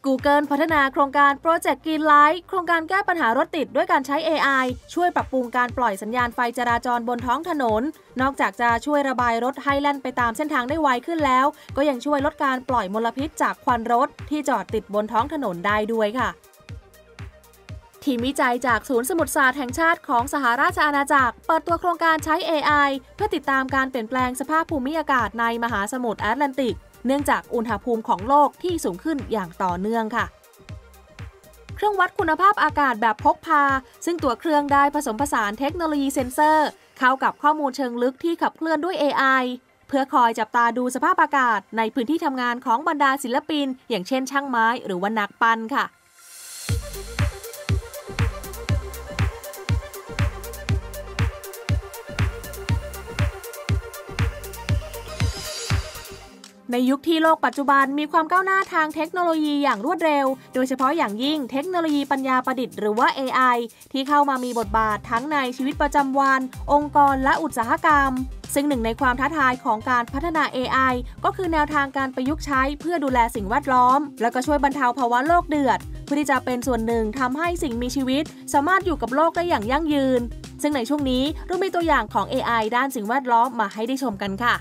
Google พัฒนาโครงการ Project Green Light โครงการแก้ปัญหารถติดด้วยการใช้ AI ช่วยปรับปรุงการปล่อยสัญญาณไฟจราจรบนท้องถนนนอกจากจะช่วยระบายรถให้แล่นไปตามเส้นทางได้ไวขึ้นแล้วก็ยังช่วยลดการปล่อยมลพิษจากควันรถที่จอดติดบนท้องถนนได้ด้วยค่ะทีมวิจัยจากศูนย์สมุทรศาสตร์แห่งชาติของสหราชอาณาจักรเปิดตัวโครงการใช้ AI เพื่อติดตามการเปลี่ยนแปลงสภาพภูมิอากาศในมหาสมุทรแอตแลนติกเนื่องจากอุณหภูมิของโลกที่สูงขึ้นอย่างต่อเนื่องค่ะเครื่องวัดคุณภาพอากาศแบบพกพาซึ่งตัวเครื่องได้ผสมผสานเทคโนโลยีเซ็นเซอร์เข้ากับข้อมูลเชิงลึกที่ขับเคลื่อนด้วย AI เพื่อคอยจับตาดูสภาพอากาศในพื้นที่ทำงานของบรรดาศิลปินอย่างเช่นช่างไม้หรือว่านักปั้นค่ะในยุคที่โลกปัจจุบันมีความก้าวหน้าทางเทคโนโลยีอย่างรวดเร็วโดยเฉพาะอย่างยิ่งเทคโนโลยีปัญญาประดิษฐ์หรือว่า AI ที่เข้ามามีบทบาททั้งในชีวิตประจำวันองค์กรและอุตสาหกรรมซึ่งหนึ่งในความท้าทายของการพัฒนา AI ก็คือแนวทางการประยุกต์ใช้เพื่อดูแลสิ่งแวดล้อมแล้วก็ช่วยบรรเทาภาวะโลกเดือดเพื่อที่จะเป็นส่วนหนึ่งทำให้สิ่งมีชีวิตสามารถอยู่กับโลกได้อย่างยั่งยืนซึ่งในช่วงนี้เรามีตัวอย่างของ AI ด้านสิ่งแวดล้อมมาให้ได้ชมกันค่ะ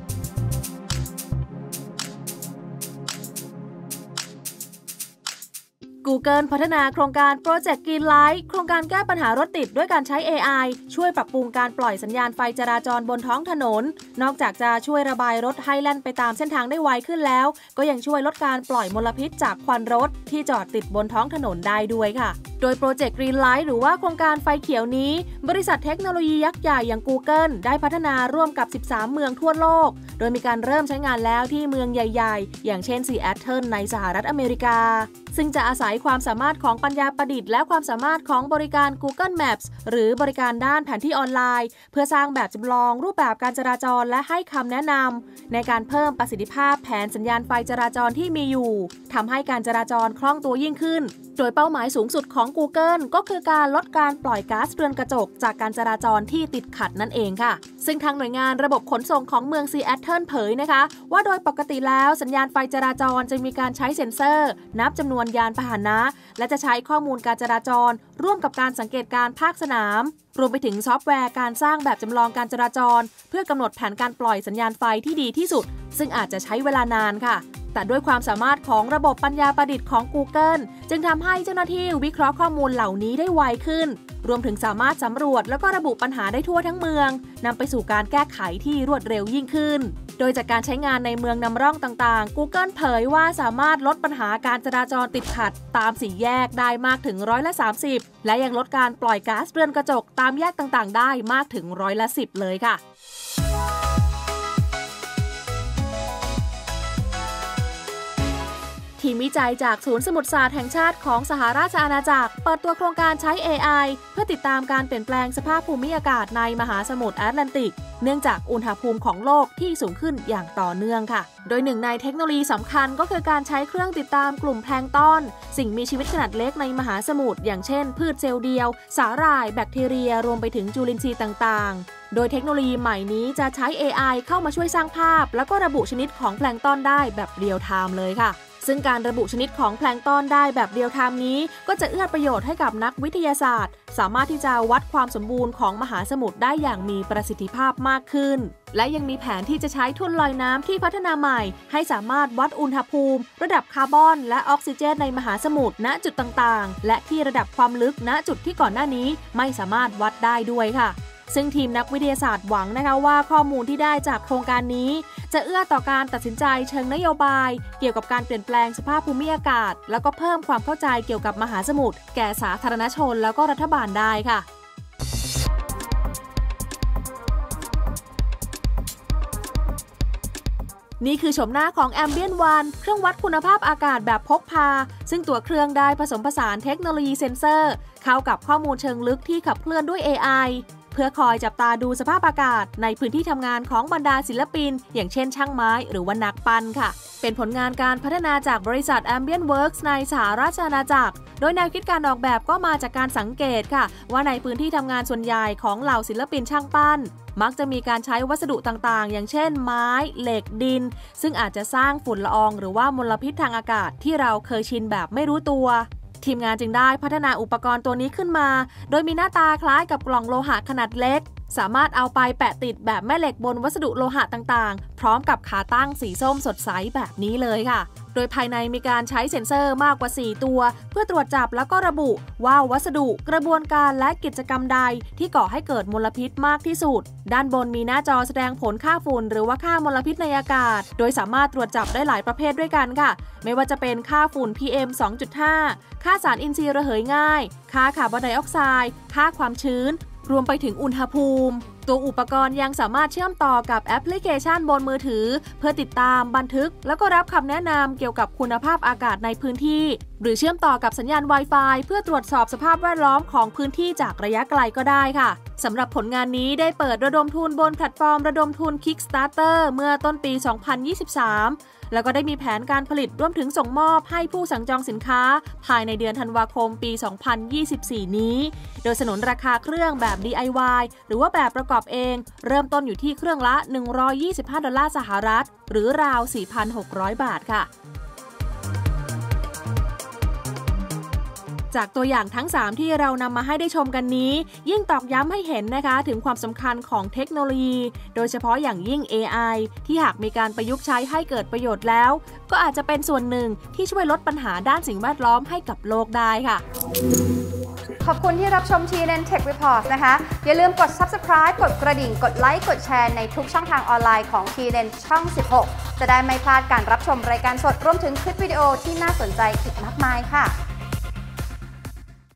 Google พัฒนาโครงการ Project Green Light โครงการแก้ปัญหารถติดด้วยการใช้ AI ช่วยปรับปรุงการปล่อยสัญญาณไฟจราจรบนท้องถนนนอกจากจะช่วยระบายรถให้แล่นไปตามเส้นทางได้ไวขึ้นแล้วก็ยังช่วยลดการปล่อยมลพิษจากควันรถที่จอดติดบนท้องถนนได้ด้วยค่ะโดย Project Green Light หรือว่าโครงการไฟเขียวนี้บริษัทเทคโนโลยียักษ์ใหญ่อย่าง Google ได้พัฒนาร่วมกับ 13 เมืองทั่วโลกโดยมีการเริ่มใช้งานแล้วที่เมืองใหญ่ๆอย่างเช่นซีแอตเทิลในสหรัฐอเมริกาซึ่งจะอาศัยความสามารถของปัญญาประดิษฐ์และความสามารถของบริการ Google Maps หรือบริการด้านแผนที่ออนไลน์เพื่อสร้างแบบจำลองรูปแบบการจราจรและให้คำแนะนำในการเพิ่มประสิทธิภาพแผนสัญญาณไฟจราจรที่มีอยู่ทำให้การจราจรคล่องตัวยิ่งขึ้นโดยเป้าหมายสูงสุดของ Google ก็คือการลดการปล่อยก๊าซเรือนกระจกจากการจราจรที่ติดขัดนั่นเองค่ะซึ่งทางหน่วยงานระบบขนส่งของเมืองซีแอตเทิลเผยนะคะว่าโดยปกติแล้วสัญญาณไฟจราจรจะมีการใช้เซ็นเซอร์นับจำนวนยานพาหนะและจะใช้ข้อมูลการจราจรร่วมกับการสังเกตการภาคสนามรวมไปถึงซอฟต์แวร์การสร้างแบบจำลองการจราจรเพื่อกำหนดแผนการปล่อยสัญญาณไฟที่ดีที่สุดซึ่งอาจจะใช้เวลานานค่ะแต่ด้วยความสามารถของระบบปัญญาประดิษฐ์ของ Google จึงทำให้เจ้าหน้าที่วิเคราะห์ข้อมูลเหล่านี้ได้ไวขึ้นรวมถึงสามารถสำรวจแล้วก็ระบุปัญหาได้ทั่วทั้งเมืองนำไปสู่การแก้ไขที่รวดเร็วยิ่งขึ้นโดยจากการใช้งานในเมืองนำร่องต่างๆ Google เผยว่าสามารถลดปัญหาการจราจรติดขัดตามสี่แยกได้มากถึง30%และยังลดการปล่อยก๊าซเรือนกระจกตามแยกต่างๆได้มากถึง10%เลยค่ะทีมวิจัยจากศูนย์สมุทรศาสตร์แห่งชาติของสหราชอาณาจักรเปิดตัวโครงการใช้ AI เพื่อติดตามการเปลี่ยนแปลงสภาพภูมิอากาศในมหาสมุทรแอตแลนติกเนื่องจากอุณหภูมิของโลกที่สูงขึ้นอย่างต่อเนื่องค่ะโดยหนึ่งในเทคโนโลยีสำคัญก็คือการใช้เครื่องติดตามกลุ่มแพลงก์ตอนสิ่งมีชีวิตขนาดเล็กในมหาสมุทรอย่างเช่นพืชเซลล์เดียวสาหร่ายแบคทีเรียรวมไปถึงจุลินทรีย์ต่างๆโดยเทคโนโลยีใหม่นี้จะใช้ AI เข้ามาช่วยสร้างภาพแล้วก็ระบุชนิดของแพลงก์ตอนได้แบบเรียลไทม์เลยค่ะซึ่งการระบุชนิดของแพลงก์ตอนได้แบบเรียลไทม์นี้ก็จะเอื้อประโยชน์ให้กับนักวิทยาศาสตร์สามารถที่จะวัดความสมบูรณ์ของมหาสมุทรได้อย่างมีประสิทธิภาพมากขึ้นและยังมีแผนที่จะใช้ทุ่นลอยน้ำที่พัฒนาใหม่ให้สามารถวัดอุณหภูมิระดับคาร์บอนและออกซิเจนในมหาสมุทรณจุดต่างๆและที่ระดับความลึกณจุดที่ก่อนหน้านี้ไม่สามารถวัดได้ด้วยค่ะซึ่งทีมนักวิทยาศาสตร์หวังนะคะว่าข้อมูลที่ได้จากโครงการนี้จะเอื้อต่อการตัดสินใจเชิงนโยบายเกี่ยวกับการเปลี่ยนแปลงสภาพภูมิอากาศแล้วก็เพิ่มความเข้าใจเกี่ยวกับมหาสมุทรแก่สาธารณชนแล้วก็รัฐบาลได้ค่ะนี่คือชมหน้าของ Ambient One เครื่องวัดคุณภาพอากาศแบบพกพาซึ่งตัวเครื่องได้ผสมผสานเทคโนโลยีเซ็นเซอร์เข้ากับข้อมูลเชิงลึกที่ขับเคลื่อนด้วย AI เพื่อคอยจับตาดูสภาพอากาศในพื้นที่ทำงานของบรรดาศิลปินอย่างเช่นช่างไม้หรือว่านักปั้นค่ะเป็นผลงานการพัฒนาจากบริษัท Ambient Works ในสหราชอาณาจักรโดยแนวคิดการออกแบบก็มาจากการสังเกตค่ะว่าในพื้นที่ทำงานส่วนใหญ่ของเหล่าศิลปินช่างปั้นมักจะมีการใช้วัสดุต่างๆอย่างเช่นไม้เหล็กดินซึ่งอาจจะสร้างฝุ่นละอองหรือว่ามลพิษทางอากาศที่เราเคยชินแบบไม่รู้ตัวทีมงานจึงได้พัฒนาอุปกรณ์ตัวนี้ขึ้นมาโดยมีหน้าตาคล้ายกับกล่องโลหะขนาดเล็กสามารถเอาไปแปะติดแบบแม่เหล็กบนวัสดุโลหะต่างๆพร้อมกับขาตั้งสีส้มสดใสแบบนี้เลยค่ะโดยภายในมีการใช้เซ็นเซอร์มากกว่า4ตัวเพื่อตรวจจับแล้วก็ระบุว่าวัสดุกระบวนการและกิจกรรมใดที่ก่อให้เกิดมลพิษมากที่สุดด้านบนมีหน้าจอแสดงผลค่าฝุ่นหรือว่าค่ามลพิษในอากาศโดยสามารถตรวจจับได้หลายประเภทด้วยกันค่ะไม่ว่าจะเป็นค่าฝุ่น PM 2.5 ค่าสารอินทรีย์ระเหยง่ายค่าคาร์บอนไดออกไซด์ค่าความชื้นรวมไปถึงอุณหภูมิตัวอุปกรณ์ยังสามารถเชื่อมต่อกับแอปพลิเคชันบนมือถือเพื่อติดตามบันทึกแล้วก็รับคำแนะนำเกี่ยวกับคุณภาพอากาศในพื้นที่หรือเชื่อมต่อกับสัญญาณ Wi-Fi เพื่อตรวจสอบสภาพแวดล้อมของพื้นที่จากระยะไกลก็ได้ค่ะสำหรับผลงานนี้ได้เปิดระดมทุนบนแพลตฟอร์มระดมทุน Kickstarter เมื่อต้นปี 2023 แล้วก็ได้มีแผนการผลิตรวมถึงส่งมอบให้ผู้สั่งจองสินค้าภายในเดือนธันวาคมปี 2024 นี้โดยสนนราคาเครื่องแบบ DIY หรือว่าแบบประกอบเองเริ่มต้นอยู่ที่เครื่องละ$125 สหรัฐหรือราว 4,600 บาทค่ะจากตัวอย่างทั้ง3ที่เรานำมาให้ได้ชมกันนี้ยิ่งตอกย้ำให้เห็นนะคะถึงความสำคัญของเทคโนโลยีโดยเฉพาะอย่างยิ่ง AI ที่หากมีการประยุกต์ใช้ให้เกิดประโยชน์แล้วก็อาจจะเป็นส่วนหนึ่งที่ช่วยลดปัญหาด้านสิ่งแวดล้อมให้กับโลกได้ค่ะขอบคุณที่รับชม TNN Tech Report นะคะอย่าลืมกด Subscribe กดกระดิ่งกดไลค์กดแชร์ในทุกช่องทางออนไลน์ของ TNN ช่อง 16 จะได้ไม่พลาดการรับชมรายการสดรวมถึงคลิปวิดีโอที่น่าสนใจอีกมากมายค่ะ